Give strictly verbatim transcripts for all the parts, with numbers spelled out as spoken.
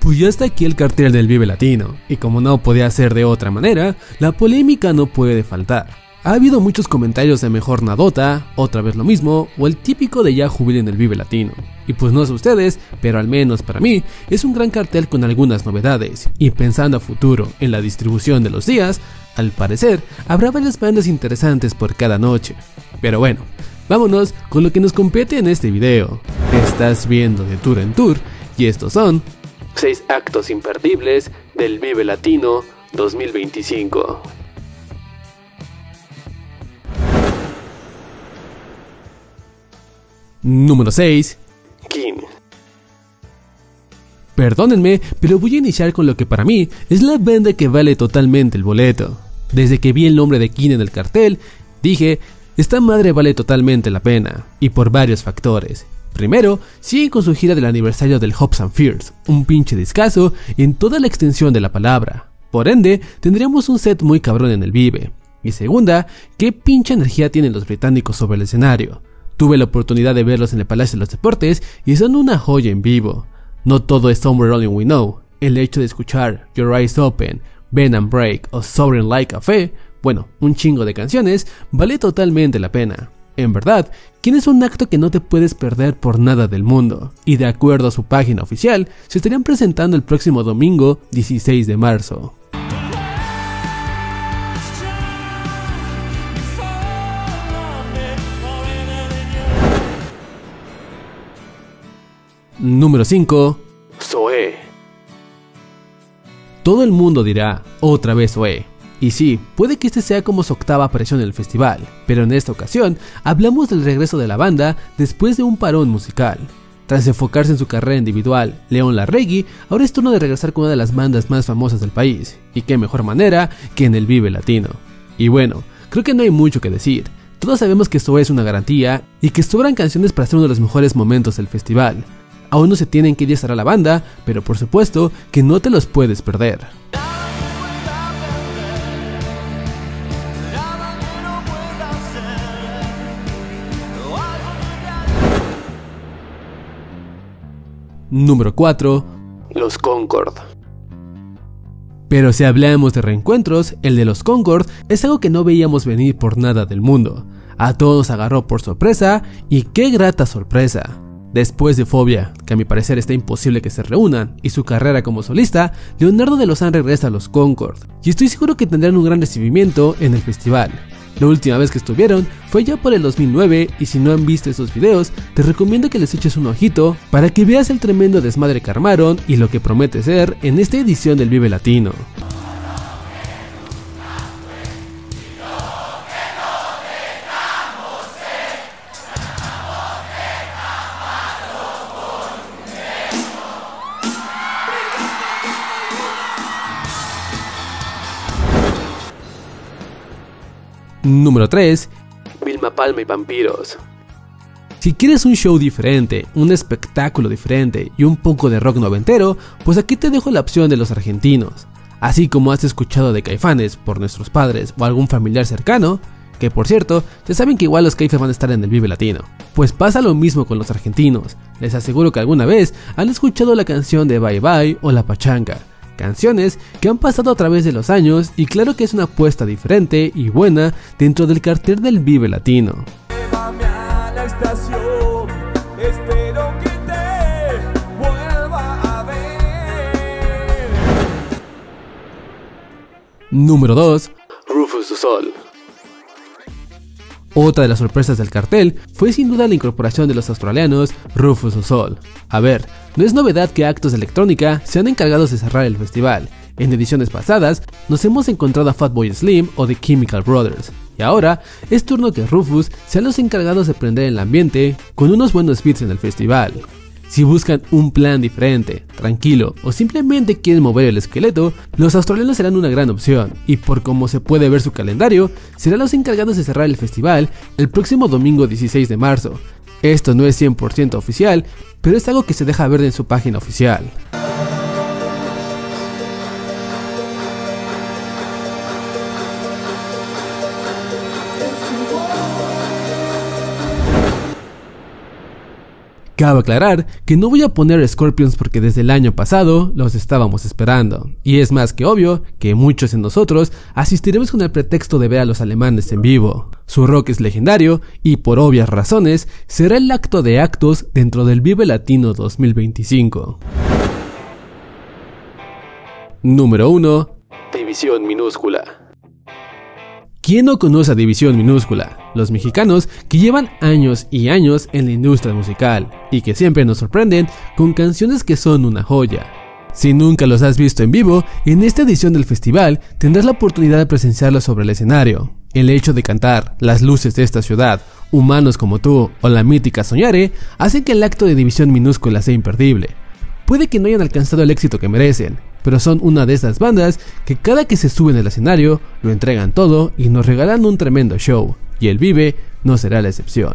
Pues ya está aquí el cartel del Vive Latino, y como no podía ser de otra manera, la polémica no puede faltar. Ha habido muchos comentarios de mejor nadota, otra vez lo mismo, o el típico de ya jubilen el Vive Latino. Y pues no sé ustedes, pero al menos para mí, es un gran cartel con algunas novedades, y pensando a futuro en la distribución de los días, al parecer, habrá varias bandas interesantes por cada noche. Pero bueno, vámonos con lo que nos compete en este video. Estás viendo de tour en tour, y estos son seis actos imperdibles del Vive Latino dos mil veinticinco. Número seis. King. Perdónenme, pero voy a iniciar con lo que para mí es la banda que vale totalmente el boleto. Desde que vi el nombre de King en el cartel, dije, esta madre vale totalmente la pena, y por varios factores. Primero, siguen con su gira del aniversario del Hopes and Fears, un pinche discazo en toda la extensión de la palabra. Por ende, tendríamos un set muy cabrón en el Vive. Y segunda, qué pinche energía tienen los británicos sobre el escenario. Tuve la oportunidad de verlos en el Palacio de los Deportes y son una joya en vivo. No todo es Somewhere Only We Know. El hecho de escuchar Your Eyes Open, Bend and Break o Sovereign Like a Fe, bueno, un chingo de canciones, vale totalmente la pena. En verdad, King es un acto que no te puedes perder por nada del mundo, y de acuerdo a su página oficial, se estarían presentando el próximo domingo dieciséis de marzo. Número cinco. Zoé. Todo el mundo dirá, otra vez Zoé. Y sí, puede que este sea como su octava aparición en el festival, pero en esta ocasión hablamos del regreso de la banda después de un parón musical. Tras enfocarse en su carrera individual, León Larregui ahora es turno de regresar con una de las bandas más famosas del país, y qué mejor manera que en el Vive Latino. Y bueno, creo que no hay mucho que decir, todos sabemos que Zoé es una garantía y que sobran canciones para ser uno de los mejores momentos del festival. Aún no se tienen que estar a la banda, pero por supuesto que no te los puedes perder. Número cuatro. Los Concord. Pero si hablamos de reencuentros, el de los Concord es algo que no veíamos venir por nada del mundo. A todos nos agarró por sorpresa, y qué grata sorpresa. Después de Fobia, que a mi parecer está imposible que se reúnan, y su carrera como solista, Leonardo de Lozán regresa a los Concord, y estoy seguro que tendrán un gran recibimiento en el festival. La última vez que estuvieron fue ya por el dos mil nueve, y si no han visto esos videos, te recomiendo que les eches un ojito para que veas el tremendo desmadre que armaron y lo que promete ser en esta edición del Vive Latino. Número tres. Vilma Palma y Vampiros. Si quieres un show diferente, un espectáculo diferente y un poco de rock noventero, pues aquí te dejo la opción de los argentinos. Así como has escuchado de Caifanes por nuestros padres o algún familiar cercano, que por cierto, ya saben que igual los Caifes van a estar en el Vive Latino, pues pasa lo mismo con los argentinos. Les aseguro que alguna vez han escuchado la canción de Bye Bye o La Pachanga. Canciones que han pasado a través de los años, y claro que es una apuesta diferente y buena dentro del cartel del Vive Latino. Llévame a la estación, espero que te vuelva a ver. Número dos. Rufus Du Sol. Otra de las sorpresas del cartel fue sin duda la incorporación de los australianos Rufus Du Sol. A ver, no es novedad que actos de electrónica sean encargados de cerrar el festival. En ediciones pasadas nos hemos encontrado a Fatboy Slim o The Chemical Brothers, y ahora es turno que Rufus sean los encargados de prender el ambiente con unos buenos beats en el festival. Si buscan un plan diferente, tranquilo o simplemente quieren mover el esqueleto, los australianos serán una gran opción, y por como se puede ver su calendario, serán los encargados de cerrar el festival el próximo domingo dieciséis de marzo. Esto no es cien por ciento oficial, pero es algo que se deja ver en su página oficial. Cabe aclarar que no voy a poner Scorpions porque desde el año pasado los estábamos esperando, y es más que obvio que muchos de nosotros asistiremos con el pretexto de ver a los alemanes en vivo. Su rock es legendario y por obvias razones será el acto de actos dentro del Vive Latino dos mil veinticinco. Número uno. División Minúscula. ¿Quién no conoce a División Minúscula? Los mexicanos que llevan años y años en la industria musical y que siempre nos sorprenden con canciones que son una joya. Si nunca los has visto en vivo, en esta edición del festival tendrás la oportunidad de presenciarlos sobre el escenario. El hecho de cantar Las luces de esta ciudad, Humanos como tú o la mítica Soñare hacen que el acto de División Minúscula sea imperdible. Puede que no hayan alcanzado el éxito que merecen, pero son una de esas bandas que cada que se suben al escenario lo entregan todo y nos regalan un tremendo show, y el Vive no será la excepción.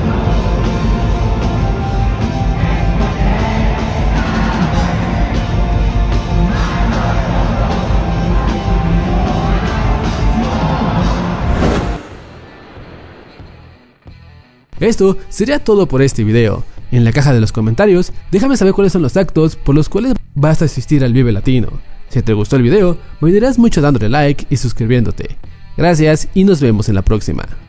Esto sería todo por este video. En la caja de los comentarios, déjame saber cuáles son los actos por los cuales vas a asistir al Vive Latino. Si te gustó el video, me ayudarás mucho dándole like y suscribiéndote. Gracias y nos vemos en la próxima.